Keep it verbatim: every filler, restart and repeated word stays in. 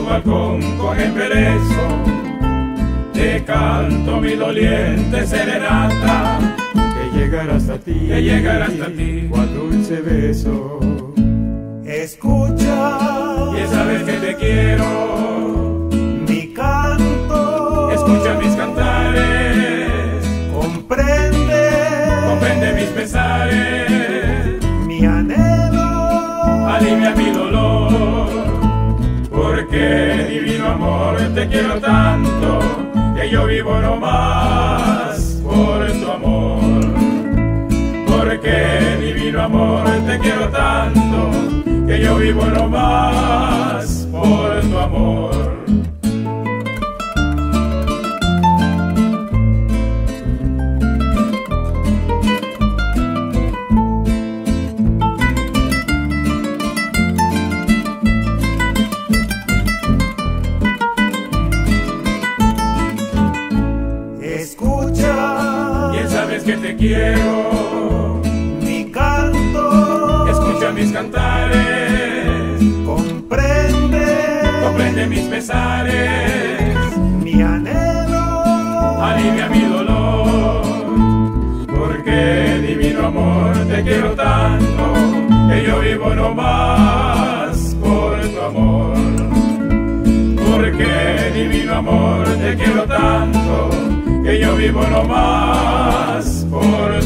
balcón con embeleso te canto mi doliente serenata, que llegará hasta ti, que llegará hasta ti, cual dulce beso. Escucha, y sabes que te quiero, mi canto, escucha mis cantares, comprende, comprende mis pesares, mi anhelo, alivia mi dolor, porque divino amor te quiero tanto, que yo vivo no más por tu amor, porque divino amor te quiero tanto, que yo vivo no más por tu amor. escucha, Bien sabes que te quiero, mi canto, escucha mis cantares, comprende, comprende mis pesares, mi anhelo, alivia mi dolor, porque divino amor te quiero tanto, que yo vivo no más por tu amor, porque divino amor te quiero tanto, que yo vivo no más por